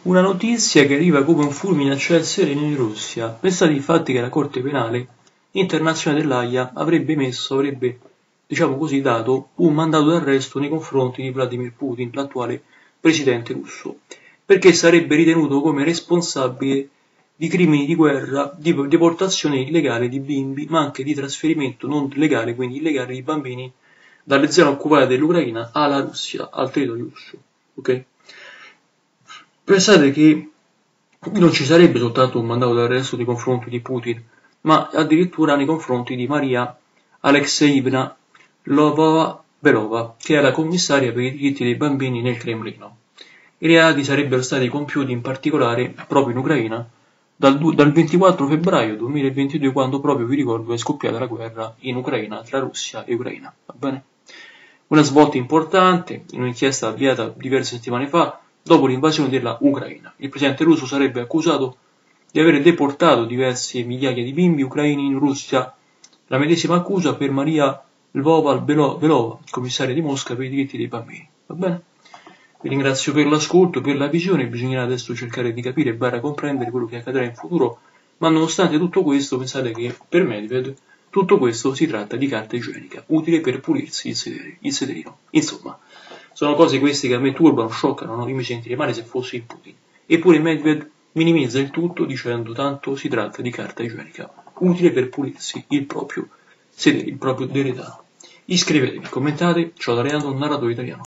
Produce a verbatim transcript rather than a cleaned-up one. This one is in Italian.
Una notizia che arriva come un fulmine a ciel sereno in Russia. Pensate infatti che la Corte Penale Internazionale dell'Aia avrebbe emesso, avrebbe, diciamo così, dato un mandato d'arresto nei confronti di Vladimir Putin, l'attuale presidente russo, perché sarebbe ritenuto come responsabile di crimini di guerra, di deportazione illegale di bimbi, ma anche di trasferimento non legale, quindi illegale, di bambini dalle zone occupate dell'Ucraina alla Russia, al territorio russo. Ok? Pensate che non ci sarebbe soltanto un mandato d'arresto nei confronti di Putin, ma addirittura nei confronti di Maria Alexeivna Lvova-Belova, che è la commissaria per i diritti dei bambini nel Cremlino. I reati sarebbero stati compiuti in particolare proprio in Ucraina dal, dal ventiquattro febbraio duemilaventidue, quando proprio, vi ricordo, è scoppiata la guerra in Ucraina tra Russia e Ucraina. Va bene? Una svolta importante in un'inchiesta avviata diverse settimane fa dopo l'invasione della Ucraina. Il presidente russo sarebbe accusato di aver deportato diverse migliaia di bimbi ucraini in Russia. La medesima accusa per Maria Lvova-Belova, commissaria di Mosca per i diritti dei bambini. Va bene? Vi ringrazio per l'ascolto, per la visione. Bisognerà adesso cercare di capire e barra comprendere quello che accadrà in futuro, ma nonostante tutto questo, pensate che per Medved tutto questo si tratta di carta igienica, utile per pulirsi il, sedere, il sederino. Insomma, sono cose queste che a me turbano, scioccano, no? Io mi sentirei male se fossi in Putin. Eppure Medved minimizza il tutto dicendo tanto si tratta di carta igienica, utile per pulirsi il proprio sedere, il proprio deretano. Iscrivetevi, commentate, ciao da Leandro, narratore italiano.